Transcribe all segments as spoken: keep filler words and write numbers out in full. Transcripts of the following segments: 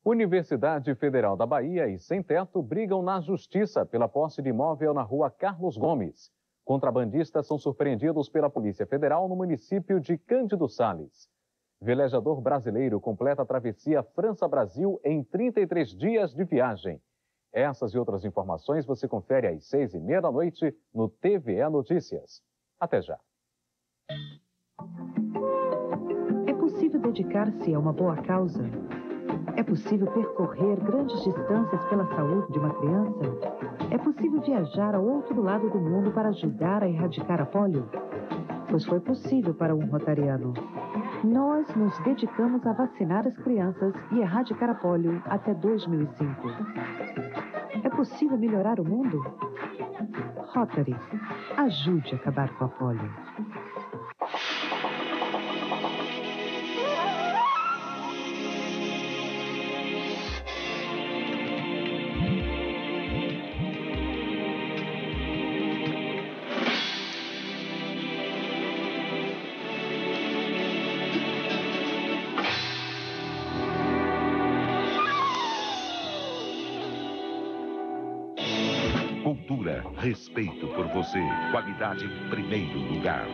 Universidade Federal da Bahia e Sem Teto brigam na justiça pela posse de imóvel na rua Carlos Gomes. Contrabandistas são surpreendidos pela Polícia Federal no município de Cândido Sales. Velejador brasileiro completa a travessia França-Brasil em trinta e três dias de viagem. Essas e outras informações você confere às seis e meia da noite no T V E Notícias. Até já. É possível dedicar-se a uma boa causa? É possível percorrer grandes distâncias pela saúde de uma criança? É possível viajar ao outro lado do mundo para ajudar a erradicar a polio? Pois foi possível para um rotariano. Nós nos dedicamos a vacinar as crianças e erradicar a polio até dois mil e cinco. É possível melhorar o mundo? Rotary, ajude a acabar com a polio. Cultura, respeito por você, qualidade em primeiro lugar.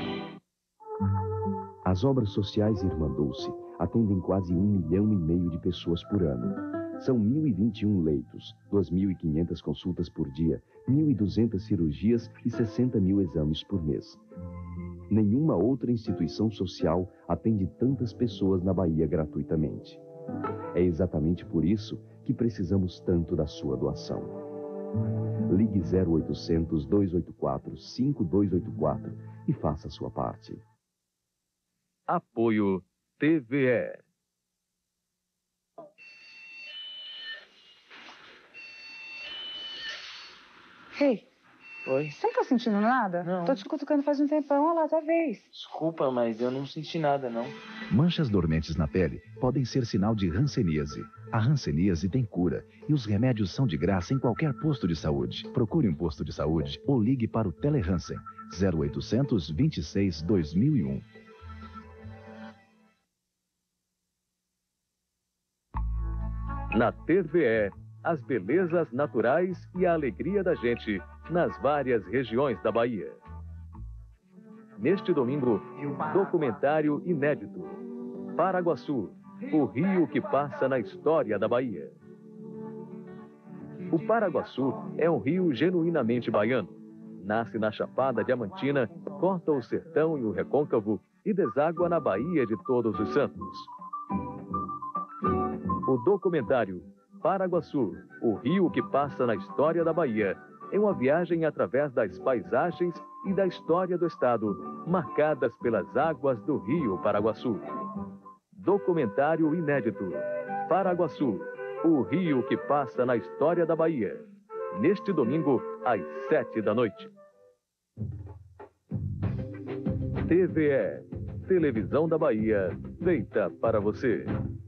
As obras sociais Irmandou-se atendem quase um milhão e meio de pessoas por ano. São mil e vinte e um leitos, duas mil e quinhentas consultas por dia, mil e duzentas cirurgias e sessenta mil exames por mês. Nenhuma outra instituição social atende tantas pessoas na Bahia gratuitamente. É exatamente por isso que precisamos tanto da sua doação. Ligue zero oitocentos, dois oito quatro, cinco dois oito quatro e faça a sua parte. Apoio T V E. Ei, Oi? você não tá sentindo nada? Não. Tô te cutucando faz um tempão, olha lá, tua vez. Desculpa, mas eu não senti nada, não. Manchas dormentes na pele podem ser sinal de hanseníase. A hanseníase tem cura e os remédios são de graça em qualquer posto de saúde. Procure um posto de saúde ou ligue para o Telehansen zero oitocentos, vinte e seis, dois mil e um. Na T V E, as belezas naturais e a alegria da gente nas várias regiões da Bahia. Neste domingo, documentário inédito. Paraguaçu, o rio que passa na história da Bahia. O Paraguaçu é um rio genuinamente baiano. Nasce na Chapada Diamantina, corta o sertão e o recôncavo e deságua na Baía de Todos os Santos. O documentário Paraguaçu, o rio que passa na história da Bahia, é uma viagem através das paisagens e da história do estado, marcadas pelas águas do rio Paraguaçu. Documentário inédito Paraguaçu, o rio que passa na história da Bahia. Neste domingo, às sete da noite. T V E, Televisão da Bahia, feita para você.